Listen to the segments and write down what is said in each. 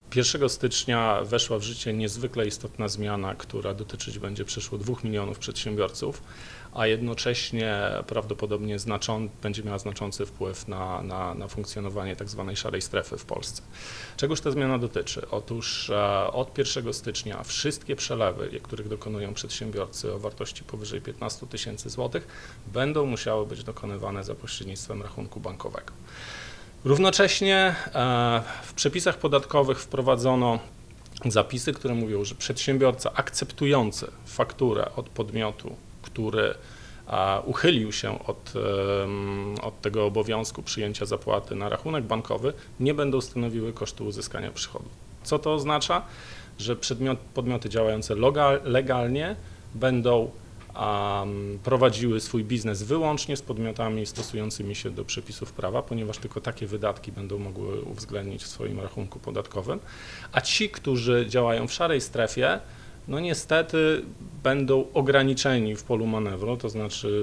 1 stycznia weszła w życie niezwykle istotna zmiana, która dotyczyć będzie przeszło 2 milionów przedsiębiorców, a jednocześnie prawdopodobnie będzie miała znaczący wpływ na funkcjonowanie tak zwanej szarej strefy w Polsce. Czegoż ta zmiana dotyczy? Otóż od 1 stycznia wszystkie przelewy, których dokonują przedsiębiorcy o wartości powyżej 15 tysięcy złotych, będą musiały być dokonywane za pośrednictwem rachunku bankowego. Równocześnie w przepisach podatkowych wprowadzono zapisy, które mówią, że przedsiębiorca akceptujący fakturę od podmiotu, który uchylił się od tego obowiązku przyjęcia zapłaty na rachunek bankowy, nie będą stanowiły kosztu uzyskania przychodu. Co to oznacza? Że podmioty działające legalnie będą prowadziły swój biznes wyłącznie z podmiotami stosującymi się do przepisów prawa, ponieważ tylko takie wydatki będą mogły uwzględnić w swoim rachunku podatkowym, a ci, którzy działają w szarej strefie, no niestety będą ograniczeni w polu manewru, to znaczy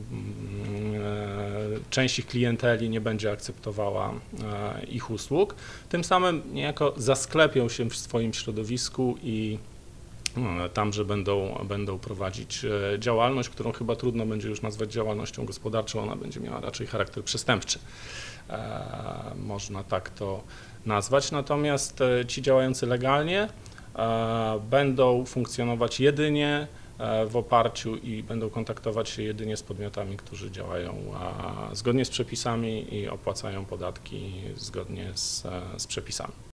część ich klienteli nie będzie akceptowała ich usług, tym samym niejako zasklepią się w swoim środowisku i tamże będą prowadzić działalność, którą chyba trudno będzie już nazwać działalnością gospodarczą, ona będzie miała raczej charakter przestępczy. Można tak to nazwać, natomiast ci działający legalnie będą funkcjonować jedynie w oparciu i będą kontaktować się jedynie z podmiotami, którzy działają zgodnie z przepisami i opłacają podatki zgodnie z przepisami.